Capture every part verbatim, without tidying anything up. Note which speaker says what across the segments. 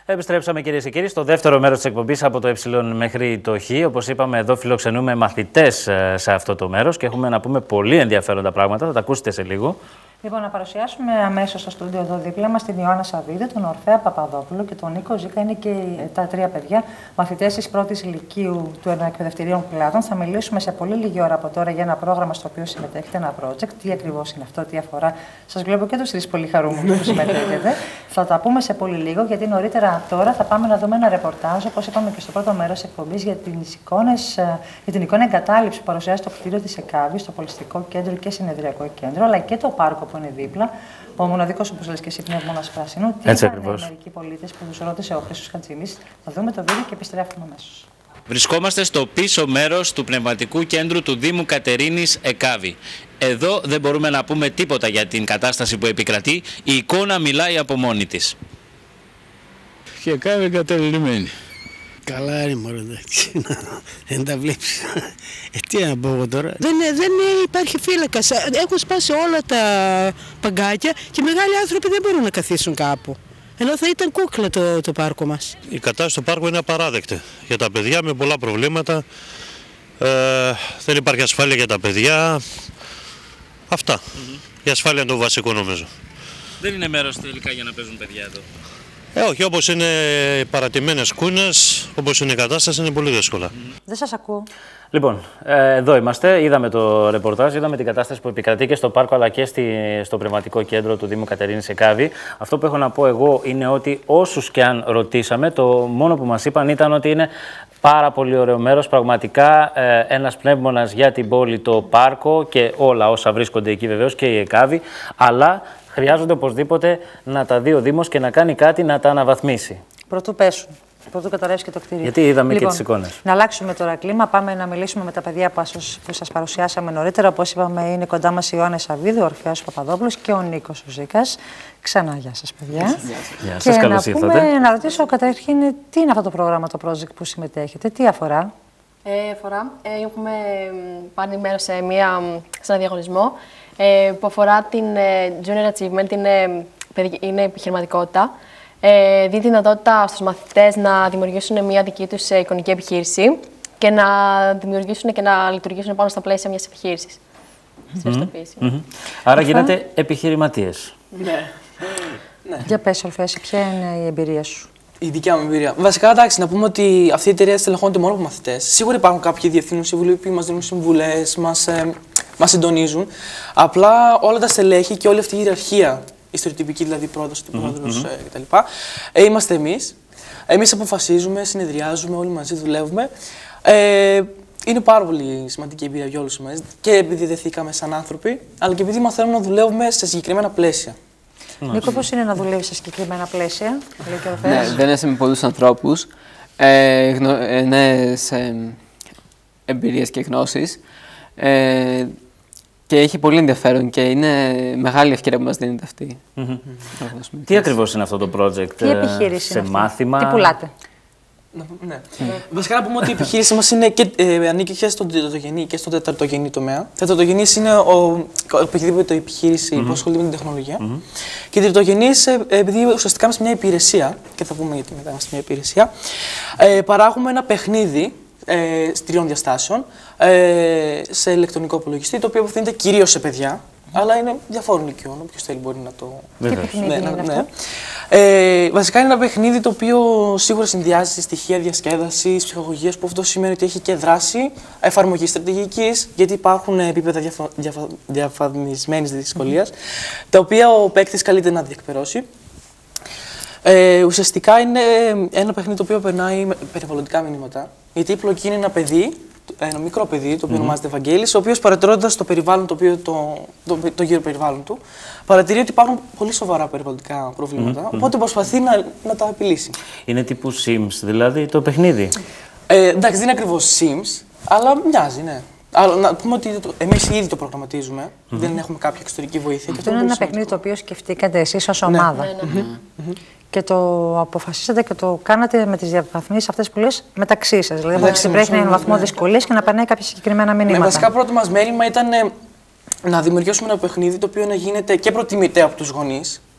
Speaker 1: Επιστρέψαμε, κυρίες και κύριοι, στο δεύτερο μέρος της εκπομπής από το Ε μέχρι το Χ. Όπως είπαμε, εδώ φιλοξενούμε μαθητές σε αυτό το μέρος και έχουμε να πούμε πολύ ενδιαφέροντα πράγματα. Θα τα ακούσετε σε λίγο.
Speaker 2: Λοιπόν, να παρουσιάσουμε αμέσως στο στούντιο εδώ δίπλα μας την Ιωάννα Σαββίδη, τον Ορφέα Παπαδόπουλο και τον Νίκο Ζήκα. Είναι και τα τρία παιδιά, μαθητές της πρώτης ηλικίου του Εννοεκπαιδευτηρίων Πλάτων. Θα μιλήσουμε σε πολύ λίγη ώρα από τώρα για ένα πρόγραμμα στο οποίο συμμετέχετε, ένα project. Τι ακριβώς είναι αυτό, τι αφορά. Σας βλέπω και τους τρεις πολύ χαρούμενους που συμμετέχετε. Θα τα πούμε σε πολύ λίγο, γιατί νωρίτερα τώρα θα πάμε να δούμε ένα ρεπορτάζ, όπως είπαμε και στο πρώτο μέρος της εκπομπής, για, για την εικόνα εγκατάλειψη που παρουσιάζει το κτίριο της ΕΚΑΒΗ, στο Πολιστικό Κέντρο και Συνεδριακό Κέντρο, αλλά και το πάρκο που είναι δίπλα. Ο μοναδικός, όπως λες και εσύ, πνεύμονας πράσινου. Τι
Speaker 1: Έτσι
Speaker 2: ήταν
Speaker 1: ακριβώς.
Speaker 2: μερικοί πολίτες που τους ρώτησε ο Χρήστος Χατζημής. Θα δούμε το βίντεο και επιστρέφουμε αμέσως.
Speaker 3: Βρισκόμαστε στο πίσω μέρος του πνευματικού κέντρου του Δήμου Κατερίνης ΕΚΑΒΗ. Εδώ δεν μπορούμε να πούμε τίποτα για την κατάσταση που επικρατεί. Η εικόνα μιλάει από μόνη της.
Speaker 4: Και ΕΚΑΒΗ εγκαταλειμμένη.
Speaker 5: Καλά ρε μωρέ, εντάξει, δεν τα βλέπεις. Ε, τι να πω εγώ τώρα.
Speaker 6: Δεν, δεν υπάρχει φύλακας. Έχουν σπάσει όλα τα παγκάκια και μεγάλοι άνθρωποι δεν μπορούν να καθίσουν κάπου. Ενώ θα ήταν κούκλα το, το πάρκο μας.
Speaker 7: Η κατάσταση του πάρκου είναι απαράδεκτη για τα παιδιά με πολλά προβλήματα. Ε, δεν υπάρχει ασφάλεια για τα παιδιά. Αυτά. Mm-hmm. Η ασφάλεια είναι το βασικό νομίζω.
Speaker 3: Δεν είναι μέρος τελικά για να παίζουν παιδιά εδώ.
Speaker 7: Ε, όχι, όπως είναι οι παρατημένες κούνες, όπως είναι η κατάσταση, είναι πολύ δύσκολα.
Speaker 2: Mm. Δεν σας ακούω.
Speaker 1: Λοιπόν, ε, εδώ είμαστε. Είδαμε το ρεπορτάζ, είδαμε την κατάσταση που επικρατεί και στο πάρκο αλλά και στη, στο πνευματικό κέντρο του Δήμου Κατερίνης ΕΚΑΒΗ. Αυτό που έχω να πω εγώ είναι ότι όσους και αν ρωτήσαμε, το μόνο που μας είπαν ήταν ότι είναι πάρα πολύ ωραίο μέρος. Πραγματικά ε, ένας πνεύμονας για την πόλη, το πάρκο και όλα όσα βρίσκονται εκεί βεβαίως και η ΕΚΑΒΗ. Αλλά χρειάζονται οπωσδήποτε να τα δει ο Δήμος και να κάνει κάτι να τα αναβαθμίσει.
Speaker 2: Πρωτού πέσουν. Πρωτού καταρρεύσει και το κτίριο.
Speaker 1: Γιατί είδαμε
Speaker 2: λοιπόν,
Speaker 1: και τις εικόνες.
Speaker 2: Να αλλάξουμε τώρα κλίμα. Πάμε να μιλήσουμε με τα παιδιά που σας παρουσιάσαμε νωρίτερα. Όπως είπαμε, είναι κοντά μας η Ιωάννα Σαββίδη, ο Ορφέας Παπαδόπουλος και ο Νίκος ο Ζήκας. Ξανά, γεια σας, παιδιά.
Speaker 1: Γεια σας, καλώς ήρθατε.
Speaker 2: Πούμε, να ρωτήσω καταρχήν τι είναι αυτό το πρόγραμμα, το project που συμμετέχετε, τι αφορά.
Speaker 8: Ε, αφορά. Ε, έχουμε πάρει μέρος σε, μια, σε ένα διαγωνισμό ε, που αφορά την ε, Junior Achievement, είναι, είναι επιχειρηματικότητα. Ε, δίνει τη δυνατότητα στους μαθητές να δημιουργήσουν μια δική τους εικονική επιχείρηση και να δημιουργήσουν και να λειτουργήσουν πάνω στα πλαίσια μιας επιχείρησης.
Speaker 1: Mm-hmm. Mm-hmm. Άρα γίνατε επιχειρηματίες.
Speaker 9: Ναι.
Speaker 2: ναι. Για πες, Ορφέα, ποια είναι η εμπειρία σου?
Speaker 9: Η δικιά μου εμπειρία. Βασικά, εντάξει, να πούμε ότι αυτή η εταιρεία στελεχώνεται μόνο από μαθητές. Σίγουρα υπάρχουν κάποιοι διευθύνουν σύμβουλοι που μας δίνουν συμβουλές, μας, ε, μας συντονίζουν. Απλά όλα τα στελέχη και όλη αυτή η ιεραρχία, η στερεοτυπική δηλαδή πρόδοση του πρόεδρου mm-hmm. ε, κτλ. Ε, είμαστε εμείς. Εμείς αποφασίζουμε, συνεδριάζουμε, όλοι μαζί δουλεύουμε. Ε, είναι πάρα πολύ σημαντική εμπειρία για όλους εμάς. Και επειδή δεθήκαμε σαν άνθρωποι, αλλά και επειδή μαθαίνουμε να δουλεύουμε σε συγκεκριμένα πλαίσια.
Speaker 2: Νίκο, πώς είναι να δουλεύεις σε συγκεκριμένα πλαίσια, λέει και ο Ορφέας?
Speaker 10: Ναι, δεν είσαι με πολλούς ανθρώπους, ε, γνω, ε, νέες ε, εμπειρίες και γνώσεις ε, και έχει πολύ ενδιαφέρον και είναι μεγάλη ευκαιρία που μας δίνεται αυτή.
Speaker 1: Mm-hmm. Τι ακριβώς είναι αυτό το project,
Speaker 2: τι επιχείρηση
Speaker 1: σε
Speaker 2: είναι
Speaker 1: μάθημα?
Speaker 2: Τι πουλάτε?
Speaker 9: Ναι. Mm. Βασικά να πούμε ότι η επιχείρηση μας είναι και, ε, ανήκει και στον τριτογενή και στον τεταρτογενή τομέα. Τεταρτογενής είναι ο, οποιαδήποτε επιχείρηση mm-hmm. που ασχολείται με την τεχνολογία. Mm-hmm. Και τριτογενής, ε, επειδή ουσιαστικά είμαστε μια υπηρεσία, και θα πούμε γιατί μετά είμαστε μια υπηρεσία, ε, παράγουμε ένα παιχνίδι ε, τριών διαστάσεων ε, σε ηλεκτρονικό υπολογιστή, το οποίο απευθύνεται κυρίως σε παιδιά. Αλλά είναι διαφόρων ηλικιών, όποιος θέλει μπορεί να το...
Speaker 2: Τι παιχνίδι
Speaker 9: ναι,
Speaker 2: είναι
Speaker 9: ναι,
Speaker 2: αυτό?
Speaker 9: Ναι. Ε, βασικά είναι ένα παιχνίδι το οποίο σίγουρα συνδυάζει στοιχεία διασκέδασης, ψυχαγωγίας, που αυτό σημαίνει ότι έχει και δράση, εφαρμογή στρατηγικής, γιατί υπάρχουν επίπεδα διαφα... διαφα... διαφανισμένης δυσκολίας, mm-hmm. τα οποία ο παίκτης καλείται να διεκπαιρώσει. Ε, ουσιαστικά είναι ένα παιχνίδι το οποίο περνάει περιβαλλοντικά μηνύματα, γιατί η πλοκή είναι ένα παιδί, ένα μικρό παιδί, το οποίο mm-hmm. ονομάζεται Ευαγγέλης, ο οποίος παρατηρώντας το περιβάλλον, το, οποίο, το, το, το γύρο περιβάλλον του, παρατηρεί ότι υπάρχουν πολύ σοβαρά περιβαλλοντικά προβλήματα, mm-hmm. οπότε προσπαθεί να, να τα επιλύσει.
Speaker 1: Είναι τύπου Sims, δηλαδή το παιχνίδι.
Speaker 9: Ε, εντάξει, δεν είναι ακριβώς Sims, αλλά μοιάζει, ναι. Αλλά να πούμε ότι εμείς ήδη το προγραμματίζουμε, mm-hmm. δεν έχουμε κάποια εξωτερική βοήθεια.
Speaker 2: Αυτό είναι ένα παιχνίδι το οποίο σκεφτήκατε εσείς ως ομάδα.
Speaker 8: Ναι, ναι, ναι.
Speaker 2: Mm-hmm. Και το αποφασίσατε και το κάνατε με τις διαβαθμίσεις αυτές που λες μεταξύ σας. Δηλαδή, μεταξύ πρέπει να είναι βαθμό ναι. δυσκολίας και να περνάει κάποια συγκεκριμένα μηνύματα.
Speaker 9: Ναι, βασικά, πρώτο μας μέλημα ήταν ε, να δημιουργήσουμε ένα παιχνίδι το οποίο να γίνεται και προτιμητέο από τους γονείς.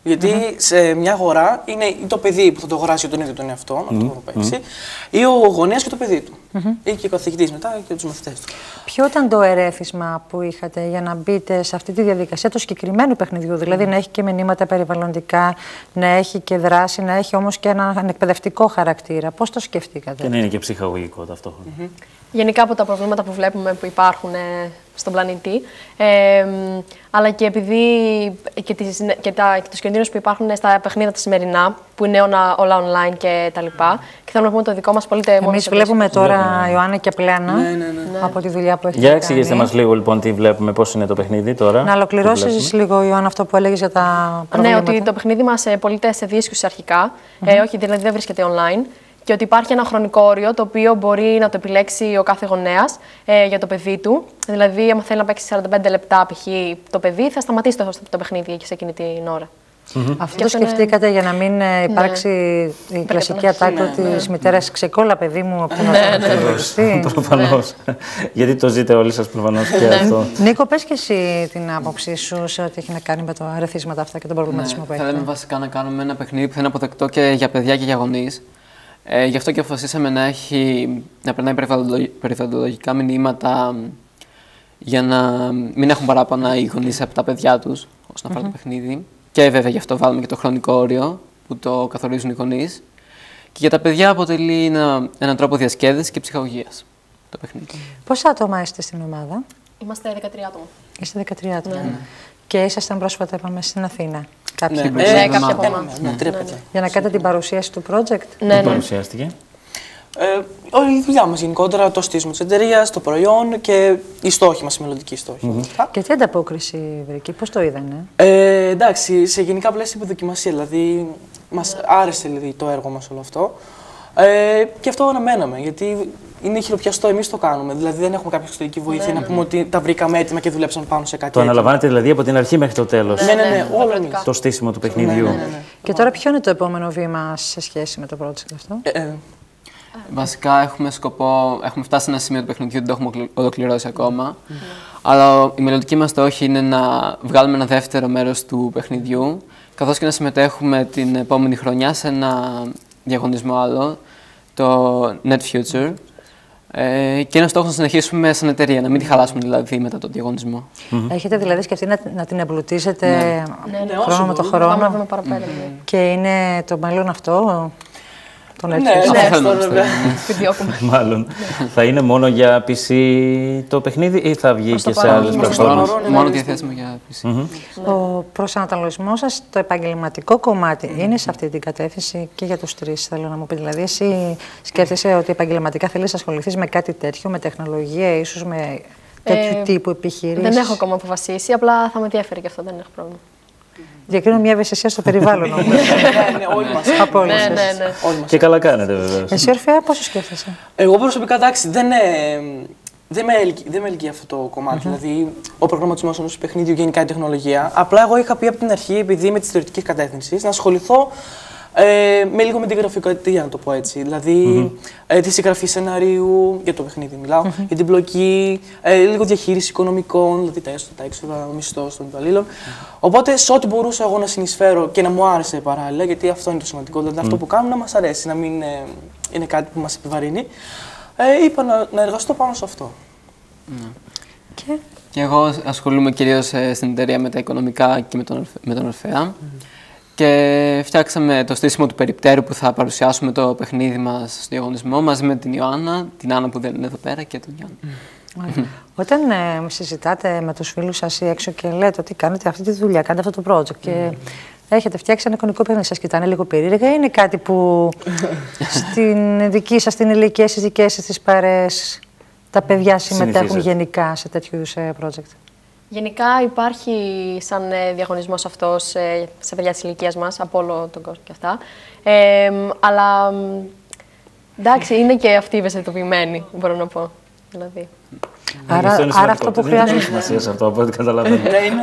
Speaker 9: Γιατί
Speaker 2: Mm-hmm.
Speaker 9: σε μια αγορά είναι ή το παιδί που θα το αγοράσει για τον ίδιο τον εαυτό, να
Speaker 1: Mm-hmm.
Speaker 9: το παίξει, ή ο γονέας και το παιδί του.
Speaker 2: Mm-hmm.
Speaker 9: Ή και ο καθηγητής μετά και τους μαθητές του.
Speaker 2: Ποιο ήταν το ερέφισμα που είχατε για να μπείτε σε αυτή τη διαδικασία του συγκεκριμένου παιχνιδιού, δηλαδή mm. να έχει και μηνύματα περιβαλλοντικά, να έχει και δράση, να έχει όμως και έναν εκπαιδευτικό χαρακτήρα. Πώς το σκεφτήκατε?
Speaker 1: Και να είναι και ψυχαγωγικό ταυτόχρονα.
Speaker 8: Mm-hmm. Γενικά από τα προβλήματα που βλέπουμε που υπάρχουν ε, στον πλανήτη, ε, αλλά και επειδή και, τις, και, τα, και τους κινδύνους που υπάρχουν στα παιχνίδια τα σημερινά, που είναι όλα, όλα online και τα λοιπά, και θέλουμε να πούμε το δικό μας πολίτε μόνο.
Speaker 2: Εμείς βλέπουμε τώρα, Ιωάννα και Πλένα,
Speaker 9: ναι, ναι, ναι.
Speaker 2: από τη δουλειά που έχει
Speaker 1: Για
Speaker 2: κάνει.
Speaker 1: εξηγήστε μας λίγο λοιπόν τι βλέπουμε, πώς είναι το παιχνίδι τώρα.
Speaker 2: Να ολοκληρώσεις λίγο, Ιωάννα, αυτό που έλεγες για τα προβλήματα.
Speaker 8: Ναι, ότι το παιχνίδι μας πωλείται σε δίσκους αρχικά, mm-hmm. ε, όχι, δηλαδή δεν βρίσκεται online. Και ότι υπάρχει ένα χρονικό όριο το οποίο μπορεί να το επιλέξει ο κάθε γονέας ε, για το παιδί του. Δηλαδή, άμα θέλει να παίξει σαράντα πέντε λεπτά π.χ. το παιδί, θα σταματήσει το, το παιχνίδι και σε εκείνη την ώρα.
Speaker 2: Mm-hmm. Αυτό το σκεφτήκατε είναι... για να μην υπάρξει ναι. η κλασική ατάκα ναι, ναι. της μητέρας «Ξεκόλα, παιδί μου», από την
Speaker 1: ναι, προφανώς. Γιατί το ζείτε όλοι σας προφανώς και αυτό.
Speaker 2: Νίκο, πες και εσύ την άποψή σου σε ό,τι έχει να κάνει με τα ερεθίσματα αυτά και τον προβληματισμό που έχει.
Speaker 10: Θέλουμε βασικά να κάνουμε ένα παιχνίδι που θα είναι αποδεκτό και για παιδιά και για γονείς. Ε, γι' αυτό και αποφασίσαμε να, έχει, να περνάει περιβαλλοντολογικά μηνύματα για να μην έχουν παράπονα οι γονείς από τα παιδιά τους όσον αφορά mm-hmm. το παιχνίδι. Και βέβαια γι' αυτό βάλουμε και το χρονικό όριο που το καθορίζουν οι γονείς. Και για τα παιδιά αποτελεί ένα, έναν τρόπο διασκέδασης και ψυχαγωγίας το παιχνίδι.
Speaker 2: Πόσα άτομα είστε στην ομάδα?
Speaker 8: Είμαστε δεκατρία άτομα.
Speaker 2: Είστε δεκατρία άτομα.
Speaker 8: Ναι.
Speaker 2: Και ήσασταν πρόσφατα, είπαμε, στην Αθήνα.
Speaker 9: Κάποιοι
Speaker 8: ναι, ναι, κάποια από εμάς.
Speaker 9: Ναι, ναι, ναι, ναι.
Speaker 2: Για να κάνετε την παρουσίαση του project.
Speaker 8: Ναι, ναι.
Speaker 1: Παρουσιάστηκε.
Speaker 9: Ε, όλη η δουλειά μας γενικότερα, το στήσιμο της εταιρείας, το προϊόν και οι στόχοι μας, οι μελλοντικοί στόχοι.
Speaker 2: Mm-hmm. Και τι ανταπόκριση βρήκε, πώς το είδανε?
Speaker 9: Ε, εντάξει, σε γενικά πλαίσια υποδοκιμασία, δηλαδή μας άρεσε δηλαδή, το έργο μας όλο αυτό. Ε, και αυτό αναμέναμε, γιατί είναι χειροπιαστό, εμείς το κάνουμε. Δηλαδή δεν έχουμε κάποια εξωτερική βοήθεια ναι, να πούμε ναι. ότι τα βρήκαμε έτοιμα και δουλέψαμε πάνω σε κάτι.
Speaker 1: Το αναλαμβάνετε δηλαδή από την αρχή μέχρι το τέλος.
Speaker 9: Ναι, ναι, ναι, ναι, όλο εμείς.
Speaker 1: Το στήσιμο του παιχνιδιού. Ναι, ναι, ναι, ναι.
Speaker 2: Και τώρα ποιο είναι το επόμενο βήμα σε σχέση με το project αυτό?
Speaker 9: Ε, ε.
Speaker 10: Βασικά έχουμε σκοπό, έχουμε φτάσει σε ένα σημείο του παιχνιδιού, δεν το έχουμε ολοκληρώσει ακόμα. Mm. Αλλά η μελλοντική μας στόχη είναι να βγάλουμε ένα δεύτερο μέρος του παιχνιδιού, καθώς και να συμμετέχουμε την επόμενη χρονιά σε ένα διαγωνισμό άλλο, το Net Future. Ε, και είναι στόχος να συνεχίσουμε σαν εταιρεία, να μην τη χαλάσουμε δηλαδή μετά τον διαγωνισμό.
Speaker 2: Mm-hmm. Έχετε δηλαδή σκεφτεί να, να την εμπλουτίσετε ναι. χρόνο
Speaker 8: ναι,
Speaker 2: με το χρόνο?
Speaker 8: Πάμε παραπέρα, mm-hmm.
Speaker 2: Και είναι το μέλλον αυτό? Το
Speaker 9: ναι, ναι, ναι,
Speaker 1: μάλλον. Θα είναι μόνο για πι σι το παιχνίδι ή θα βγει και σε άλλες πλατφόρμες?
Speaker 10: Μόνο διαθέσιμο για πι σι.
Speaker 2: Ο προσανατολισμός σας, το επαγγελματικό κομμάτι, είναι σε αυτή την κατεύθυνση και για τους τρεις, θέλω να μου πει. Δηλαδή, εσύ σκέφτεσαι ότι επαγγελματικά θέλεις να ασχοληθείς με κάτι τέτοιο, με τεχνολογία, ίσως με τέτοιου τύπου επιχειρήσεις?
Speaker 8: Δεν έχω ακόμα αποφασίσει, απλά θα με ενδιαφέρει και αυτό, δεν έχω πρόβλημα.
Speaker 2: Διακρίνω μια ευαισθησία στο περιβάλλον όμως.
Speaker 9: Ναι, ναι, όλοι μας.
Speaker 2: Από όλους.
Speaker 8: Ναι, ναι, ναι.
Speaker 1: Και καλά κάνετε βεβαίως.
Speaker 2: Εσύ, Ορφέα, πόσο σκέφτεσαι?
Speaker 9: Εγώ προσωπικά, εντάξει, δεν, ε, δεν, με, δεν με ελκύει αυτό το κομμάτι. Mm-hmm. Δηλαδή, ο προγραμματισμός ενός παιχνίδιου, γενικά η τεχνολογία. Απλά εγώ είχα πει από την αρχή, επειδή είμαι της θεωρητικής κατεύθυνσης, να ασχοληθώ ε, με λίγο με την γραφειοκρατία, να το πω έτσι. Δηλαδή, mm-hmm. ε, τη συγγραφή σεναρίου, για το παιχνίδι μιλάω, mm-hmm. για την πλοκή, ε, λίγο διαχείριση οικονομικών, δηλαδή τα έσοδα, τα έξοδα, μισθό των υπαλλήλων. Mm-hmm. Οπότε, σε ό,τι μπορούσα εγώ να συνεισφέρω και να μου άρεσε παράλληλα, γιατί αυτό είναι το σημαντικό, δηλαδή mm-hmm. αυτό που κάνουμε να μας αρέσει, να μην ε, είναι κάτι που μας επιβαρύνει, ε, είπα να, να εργαστώ πάνω σε αυτό.
Speaker 10: Mm-hmm. Και... και εγώ ασχολούμαι κυρίως ε, στην εταιρεία με τα οικονομικά και με τον, με τον Ορφέα. Mm-hmm. Και φτιάξαμε το στήσιμο του περιπτέρου που θα παρουσιάσουμε το παιχνίδι μας στο διαγωνισμό μαζί με την Ιωάννα, την Άννα που δεν είναι εδώ πέρα και τον Γιάννη.
Speaker 2: Mm. Όταν ε, συζητάτε με τους φίλους σας ή έξω και λέτε ότι κάνετε αυτή τη δουλειά, κάνετε αυτό το project mm. και έχετε φτιάξει ένα εικονικό παιχνίδι, σας κοιτάνε λίγο περίεργα, είναι κάτι που στην δική σας την ηλικία, στις δικές σας τις παρέες, τα παιδιά συμμετέχουν γενικά σε τέτοιου project?
Speaker 8: Γενικά υπάρχει σαν διαγωνισμός αυτός σε παιδιά της ηλικίας μας, από όλο τον κόσμο και αυτά. Ε, αλλά εντάξει, είναι και αυτοί ευαισθητοποιημένοι, μπορώ να πω. Δηλαδή.
Speaker 2: Άρα, άρα, άρα αυτό που χρειάζεται.
Speaker 1: Δεν έχει σημασία σε αυτό, από ό,τι καταλαβαίνω.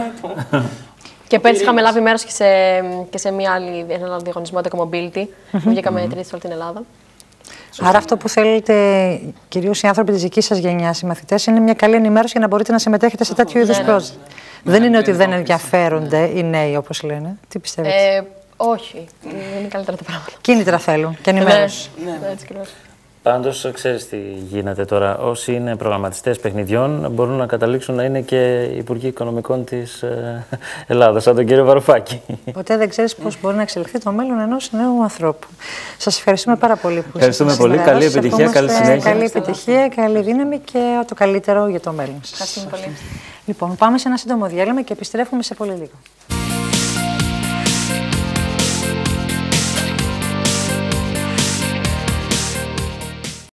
Speaker 8: Και πέρσι είχαμε λάβει μέρος και σε, και σε μια άλλη, ένα άλλο διαγωνισμό, το Ecomobility, που βγήκαμε τρίτη σε όλη την Ελλάδα.
Speaker 2: Σωστή. Άρα αυτό που θέλετε, κυρίως οι άνθρωποι της δικής σας γενιάς, οι μαθητές, είναι μια καλή ενημέρωση για να μπορείτε να συμμετέχετε σε τέτοιου είδους project. Δεν είναι ότι δεν ενδιαφέρονται οι νέοι, όπως λένε. Τι πιστεύετε?
Speaker 8: Ε, όχι. Είναι καλύτερα τα πράγματα.
Speaker 2: Κίνητρα θέλουν και ενημέρωση.
Speaker 8: Ναι, ναι, έτσι ακριβώς.
Speaker 1: Πάντως, ξέρεις τι γίνεται τώρα. Όσοι είναι προγραμματιστές παιχνιδιών μπορούν να καταλήξουν να είναι και υπουργοί οικονομικών της ε, Ελλάδας, σαν τον κύριο Βαρουφάκη.
Speaker 2: Ποτέ δεν ξέρεις πώς μπορεί να εξελιχθεί το μέλλον ενός νέου ανθρώπου. Σας ευχαριστούμε πάρα πολύ που
Speaker 1: Ευχαριστούμε πολύ. Καλή επιτυχία, καλή συνέχεια.
Speaker 2: Καλή επιτυχία, καλή δύναμη και το καλύτερο για το μέλλον σας.
Speaker 8: Ευχαριστούμε πολύ.
Speaker 2: Λοιπόν, πάμε σε ένα σύντομο διάλειμμα και επιστρέφουμε σε πολύ λίγο.